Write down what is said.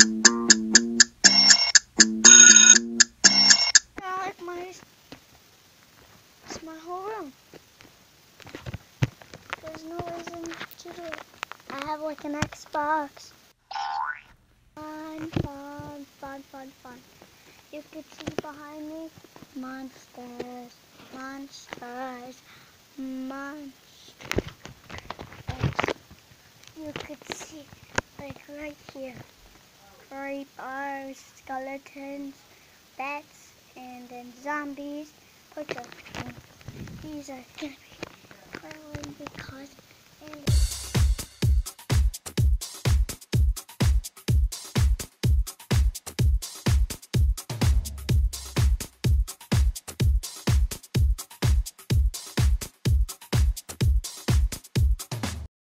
It's my whole room. There's no reason to do it. I have like an Xbox. Fun, fun, fun, fun, fun. You could see behind me, monsters, monsters, monsters. You could see, like right here, creepers, skeletons, bats, and then zombies. Look up. These are gonna be crawling because.